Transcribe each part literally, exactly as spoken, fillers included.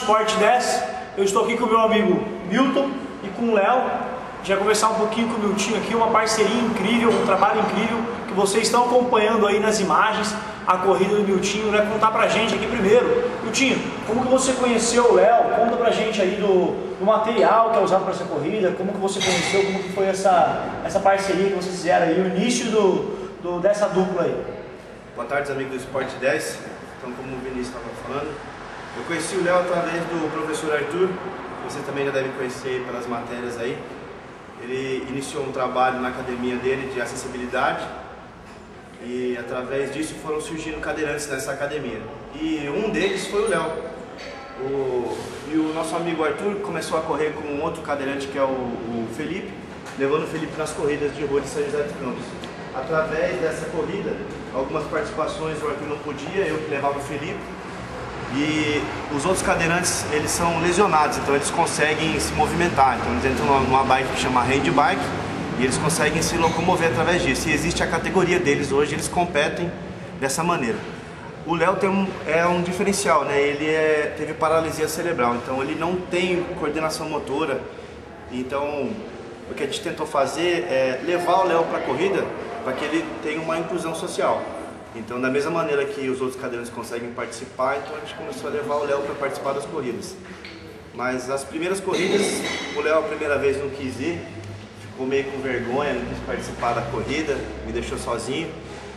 Sport dez. Eu estou aqui com o meu amigo Milton e com o Léo. A gente vai conversar um pouquinho com o Miltinho aqui, uma parceria incrível, um trabalho incrível que vocês estão acompanhando aí nas imagens, a corrida do Miltinho. Vai contar pra gente aqui primeiro. Miltinho, como que você conheceu o Léo? Conta pra gente aí do, do material que é usado para essa corrida, como que você conheceu, como que foi essa, essa parceria que vocês fizeram aí, o início do, do, dessa dupla aí. Boa tarde, amigos do Sport dez. Então, como o Vinícius estava falando, eu conheci o Léo através do professor Arthur, que você também já deve conhecer pelas matérias aí. Ele iniciou um trabalho na academia dele de acessibilidade e através disso foram surgindo cadeirantes nessa academia. E um deles foi o Léo. O, e o nosso amigo Arthur começou a correr com um outro cadeirante que é o, o Felipe, levando o Felipe nas corridas de rua de São José dos Campos. Através dessa corrida, algumas participações o Arthur não podia, eu que levava o Felipe. E os outros cadeirantes, eles são lesionados, então eles conseguem se movimentar. Então eles entram numa bike que chama hand bike e eles conseguem se locomover através disso. E existe a categoria deles hoje, eles competem dessa maneira. O Léo tem um, é um diferencial, né? Ele é, teve paralisia cerebral, então ele não tem coordenação motora. Então o que a gente tentou fazer é levar o Léo para a corrida para que ele tenha uma inclusão social. Então, da mesma maneira que os outros cadeirantes conseguem participar, então a gente começou a levar o Léo para participar das corridas. Mas as primeiras corridas, o Léo a primeira vez não quis ir, ficou meio com vergonha, não quis participar da corrida, me deixou sozinho.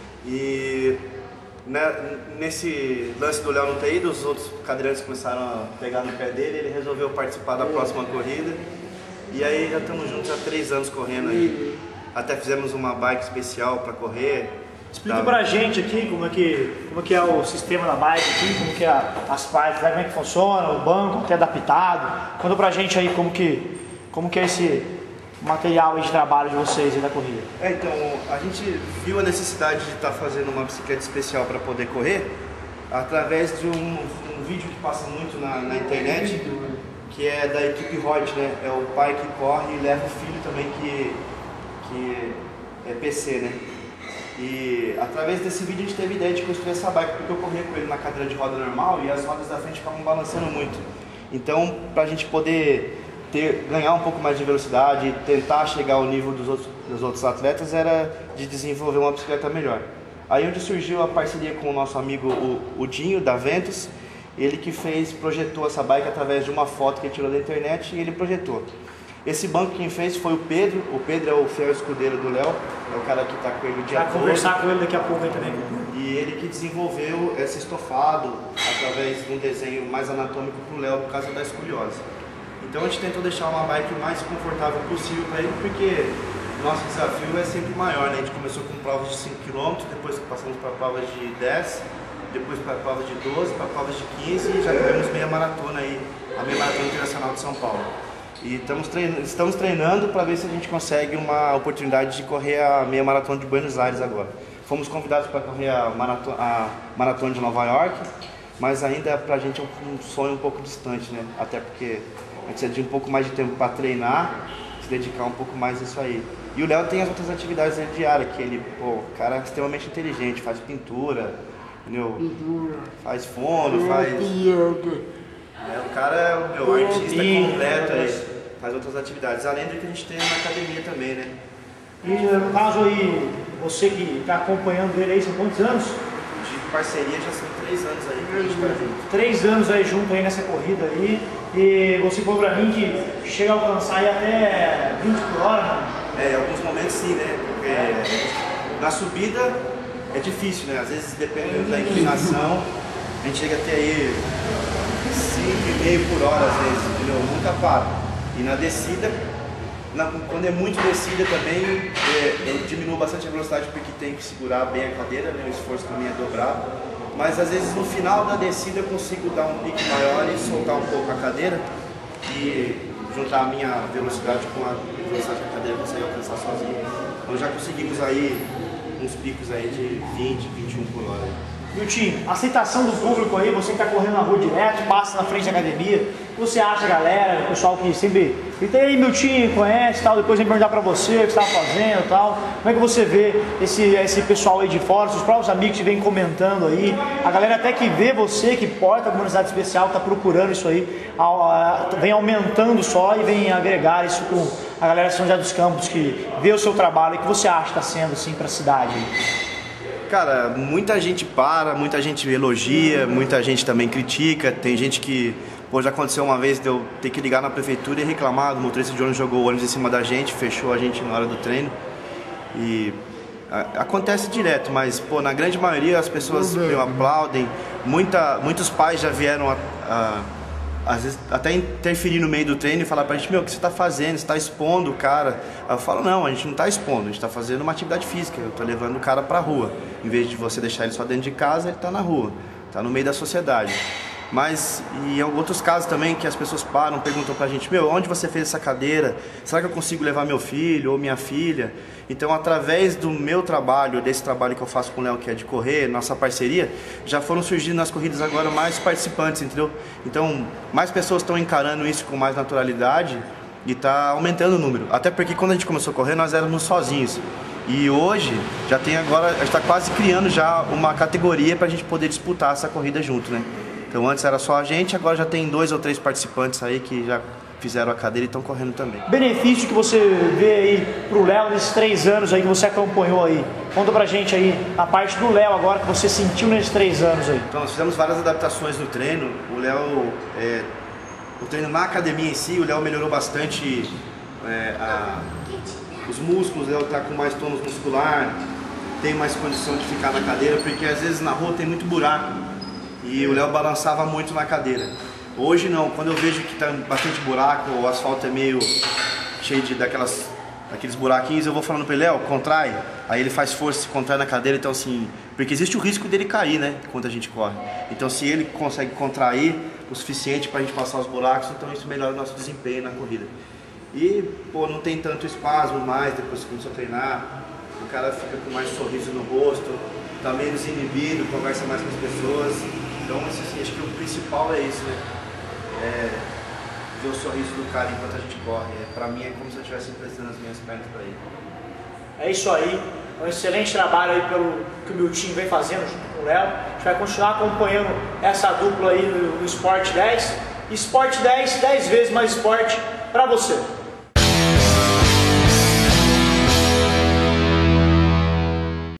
E né, nesse lance do Léo não ter ido, os outros cadeirantes começaram a pegar no pé dele, ele resolveu participar da próxima corrida. E aí já estamos juntos há três anos correndo aí. Até fizemos uma bike especial para correr. Explica tá. pra gente aqui como é, que, como é que é o sistema da bike aqui, como que é as partes, como é que funciona, o banco, como que é adaptado. Conta pra gente aí como que, como que é esse material de trabalho de vocês aí da corrida. É, então, a gente viu a necessidade de estar tá fazendo uma bicicleta especial para poder correr através de um, um vídeo que passa muito na, na internet, que é da equipe Rod, né? É o pai que corre e leva o filho também que, que é P C, né? E através desse vídeo a gente teve a ideia de construir essa bike, porque eu corria com ele na cadeira de roda normal e as rodas da frente ficavam balançando muito. Então, para a gente poder ter, ganhar um pouco mais de velocidade e tentar chegar ao nível dos outros, dos outros atletas, era de desenvolver uma bicicleta melhor. Aí onde surgiu a parceria com o nosso amigo o, o Dinho, da Ventus, ele que fez, projetou essa bike através de uma foto que ele tirou da internet e ele projetou. Esse banco quem fez foi o Pedro, o Pedro é o fiel escudeiro do Léo, é o cara que está com ele o dia todo. Vai conversar com ele daqui a pouco aí também. E ele que desenvolveu esse estofado através de um desenho mais anatômico para o Léo por causa da escoliose. Então a gente tentou deixar uma bike o mais confortável possível para ele, porque o nosso desafio é sempre maior, né? A gente começou com provas de cinco quilômetros, depois passamos para provas de dez, depois para provas de doze, para provas de quinze e já tivemos meia maratona aí, a meia maratona internacional de São Paulo. E estamos treinando, estamos treinando para ver se a gente consegue uma oportunidade de correr a meia maratona de Buenos Aires agora. Fomos convidados para correr a maratona, a maratona de Nova York, mas ainda para a gente é um sonho um pouco distante, né? Até porque a gente precisa de um pouco mais de tempo para treinar, se dedicar um pouco mais a isso aí. E o Léo tem as outras atividades diárias, que ele, pô, cara é extremamente inteligente, faz pintura, entendeu? Faz fono, faz... É, o cara é o meu artista completo aí. Faz outras atividades, além do que a gente tem na academia também, né? E no caso aí, você que está acompanhando ele aí, são quantos anos? De parceria já são três anos aí que a gente tá junto. Três anos aí junto aí nessa corrida aí. E você falou pra mim que chega a alcançar aí até vinte por hora, né? É, em alguns momentos sim, né? Porque é, na subida é difícil, né? Às vezes dependendo da inclinação, a gente chega até aí cinco e meio por hora às vezes, entendeu? Nunca para. E na descida, na, quando é muito descida também, é, eu diminuo bastante a velocidade porque tem que segurar bem a cadeira, né? O esforço também é dobrado. Mas às vezes no final da descida eu consigo dar um pique maior e soltar um pouco a cadeira e juntar a minha velocidade com a velocidade que a cadeira consegue alcançar sozinha. Então já conseguimos aí uns picos aí de vinte, vinte e um por hora. Miltinho, aceitação do público aí, você que tá correndo na rua direto, passa na frente da academia, o que você acha, galera, o pessoal que sempre grita aí, Miltinho, conhece e tal, depois vem perguntar pra você o que você tava fazendo e tal, como é que você vê esse, esse pessoal aí de fora, os próprios amigos que vêm comentando aí, a galera até que vê você, que porta a comunidade especial, tá procurando isso aí, vem aumentando só e vem agregar isso com a galera de São José dos Campos, que vê o seu trabalho, e o que você acha que tá sendo assim pra cidade? Cara, muita gente para, muita gente elogia, muita gente também critica. Tem gente que, pô, já aconteceu uma vez de eu ter que ligar na prefeitura e reclamar, o motorista de ônibus jogou o ônibus em cima da gente, fechou a gente na hora do treino. E a, acontece direto, mas, pô, na grande maioria as pessoas meu, aplaudem. Muita, muitos pais já vieram a, a às vezes até interferir no meio do treino e falar pra gente, meu, o que você tá fazendo? Você tá expondo o cara? Eu falo, não, a gente não tá expondo, a gente tá fazendo uma atividade física, eu tô levando o cara pra rua. Em vez de você deixar ele só dentro de casa, ele tá na rua, tá no meio da sociedade. Mas, e em outros casos também, que as pessoas param, perguntam pra gente, meu, onde você fez essa cadeira? Será que eu consigo levar meu filho ou minha filha? Então, através do meu trabalho, desse trabalho que eu faço com o Léo, que é de correr, nossa parceria, já foram surgindo nas corridas agora mais participantes, entendeu? Então, mais pessoas estão encarando isso com mais naturalidade e tá aumentando o número. Até porque quando a gente começou a correr, nós éramos sozinhos. E hoje, já tem agora, a gente tá quase criando já uma categoria pra gente poder disputar essa corrida junto, né? Então antes era só a gente, agora já tem dois ou três participantes aí que já fizeram a cadeira e estão correndo também. Benefício que você vê aí pro Léo nesses três anos aí que você acompanhou aí. Conta pra gente aí a parte do Léo agora que você sentiu nesses três anos aí. Então nós fizemos várias adaptações no treino. O Léo, é, o treino na academia em si, o Léo melhorou bastante é, a, os músculos, o Léo tá com mais tônus muscular, tem mais condição de ficar na cadeira, porque às vezes na rua tem muito buraco. E o Léo balançava muito na cadeira. Hoje não, quando eu vejo que tá bastante buraco, o asfalto é meio cheio de daquelas, daqueles buraquinhos, eu vou falando pra ele, Léo, contrai. Aí ele faz força, se contrai na cadeira, então assim, porque existe o risco dele cair, né, quando a gente corre. Então se ele consegue contrair o suficiente pra gente passar os buracos, então isso melhora o nosso desempenho na corrida. E, pô, não tem tanto espasmo mais depois que começou a treinar, o cara fica com mais sorriso no rosto, tá menos inibido, conversa mais com as pessoas. Então, assim, acho que o principal é isso, né? É ver o sorriso do cara enquanto a gente corre. É, pra mim é como se eu estivesse emprestando as minhas pernas pra ele. É isso aí. Um excelente trabalho aí pelo que o Miltinho vem fazendo junto com o Léo. A gente vai continuar acompanhando essa dupla aí no, no Sport dez. Sport dez, dez vezes mais esporte pra você.